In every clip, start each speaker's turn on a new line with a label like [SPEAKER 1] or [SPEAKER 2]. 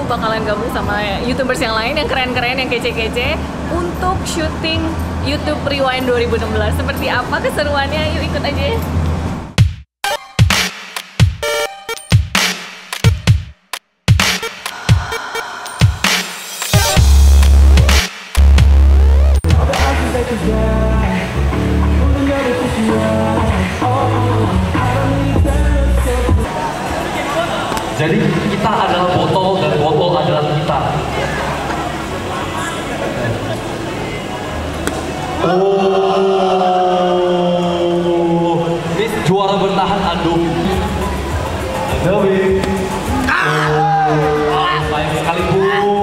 [SPEAKER 1] bakalan gabung sama YouTubers yang lain yang keren-keren, yang kece-kece untuk syuting YouTube Rewind 2016. Seperti apa keseruannya? Yuk ikut aja.
[SPEAKER 2] Jadi kita adalah botol dan botol adalah kita. Oh, ini juara bertahan Andovi. Andovi. Sayang sekali Bu.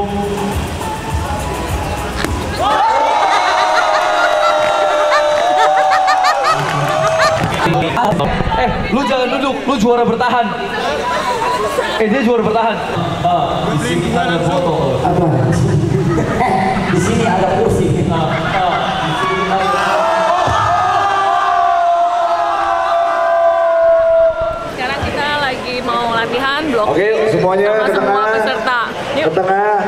[SPEAKER 2] Lu jangan duduk, lu juara bertahan. Dia juara bertahan. Di sini ada foto. Di sini ada kursi. Di sini ada.
[SPEAKER 1] Sekarang kita lagi mau latihan blok.
[SPEAKER 3] Oke, semuanya
[SPEAKER 1] sama
[SPEAKER 3] ke
[SPEAKER 1] semua
[SPEAKER 3] tengah.
[SPEAKER 1] peserta. Yuk.
[SPEAKER 3] Ke tengah.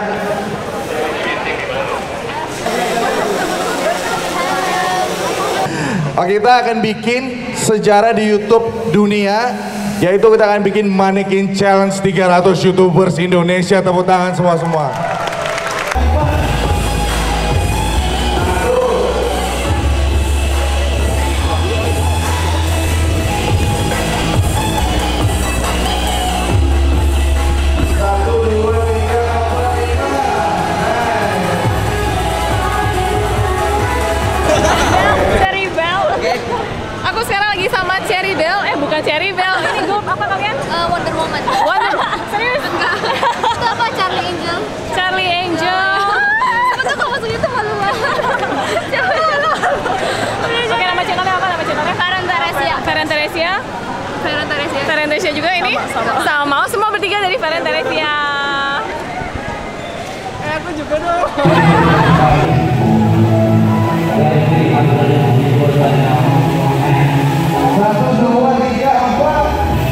[SPEAKER 3] Oke, kita akan bikin sejarah di YouTube dunia, yaitu kita akan bikin Mannequin Challenge 300 YouTubers Indonesia. Tepuk tangan semua-semua.
[SPEAKER 1] Aku sekarang lagi sama Cherry Bell, bukan Cherry Bell, ini grup apa kalian?
[SPEAKER 4] Wonder Woman.
[SPEAKER 1] Serius?
[SPEAKER 4] Enggak. Itu apa? Charlie Angel.
[SPEAKER 1] Charlie Angel.
[SPEAKER 4] Betul kamu maksudnya itu malu banget.
[SPEAKER 1] Oke, nama channelnya apa? Nama channelnya?
[SPEAKER 4] Feren Teresia.
[SPEAKER 1] Feren Teresia.
[SPEAKER 4] Feren Teresia.
[SPEAKER 1] Feren Teresia juga ini? Sama. Semua bertiga dari Feren Teresia. Aku juga dong.
[SPEAKER 3] Satu, dua, tiga, empat.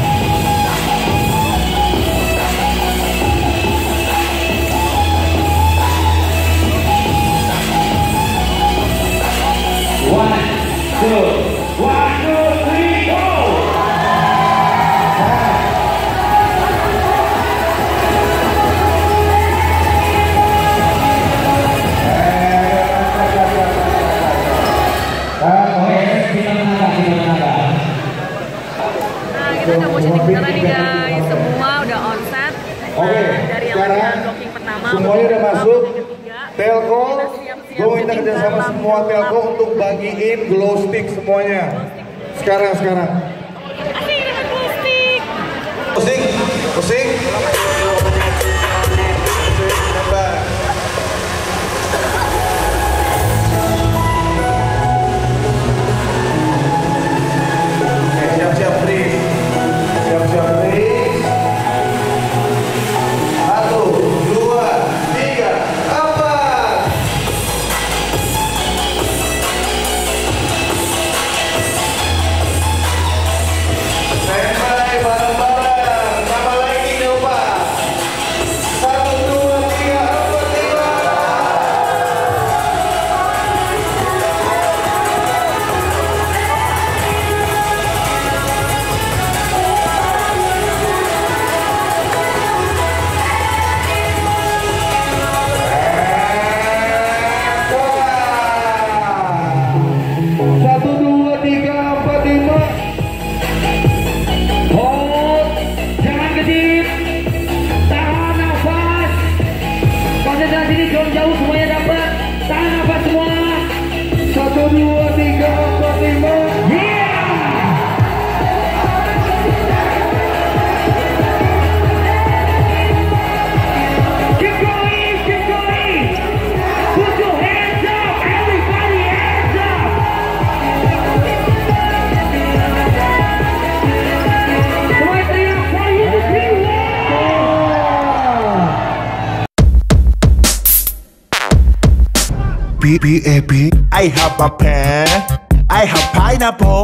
[SPEAKER 2] One, two, 3, go!
[SPEAKER 1] Kita udah mau syuting beneran nih guys, semua udah on set. Dari yang latihan blocking pertama,
[SPEAKER 3] semuanya udah masuk.
[SPEAKER 1] ketiga.
[SPEAKER 3] Telco, gue minta kerjasama semua telco untuk bagiin glow stick semuanya. Sekarang.
[SPEAKER 1] Asik dengan musik.
[SPEAKER 3] Pusing. Siap-siap, please. Siap-siap, please. 1, 2, 3, 4. Standby bareng-bareng. Tambah lagi coba. 1, 2, 3, 4, 5. Satu, dua, tiga, empat, lima.
[SPEAKER 5] Hold, jangan kedip, tahan nafas. Konsentrasi ini jauh semuanya dapat. Tahan nafas semua.
[SPEAKER 3] 1, 2, 3, 4, 5.
[SPEAKER 5] Keep going. Put your hands up, everybody hands up. Semua teriak for you to be
[SPEAKER 6] B-B-A-B I have a pen I have pineapple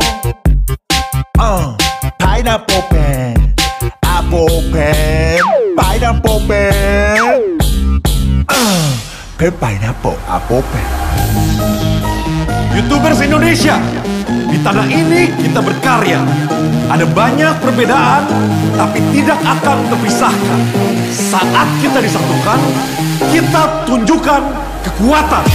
[SPEAKER 6] Pineapple pen Apple pen Pineapple pen Apple pineapple, apple pen.
[SPEAKER 7] YouTubers Indonesia, di tanah ini kita berkarya. Ada banyak perbedaan, tapi tidak akan terpisahkan. Saat kita disatukan, kita tunjukkan kekuatan.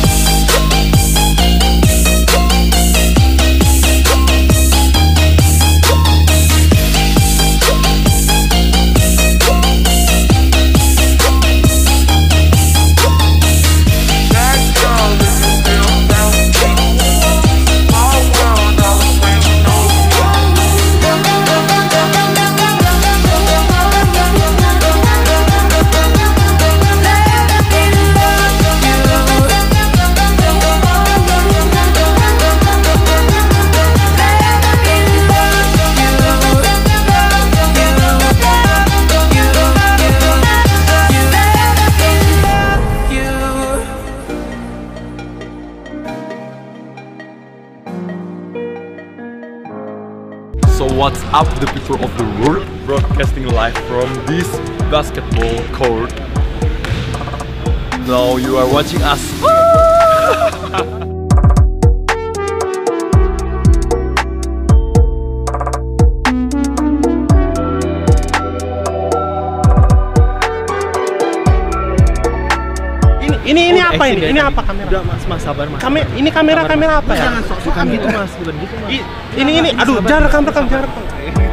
[SPEAKER 8] So what's up the people of the world, broadcasting live from this basketball court. Now you are watching us.
[SPEAKER 9] Ini apa ini? Ini apa kamera?
[SPEAKER 8] Udah mas sabar mas.
[SPEAKER 9] Ini kamera apa ya?
[SPEAKER 8] Jangan sok-sokan gitu mas, bukan gitu mas.
[SPEAKER 9] Ini aduh, jangan rekam.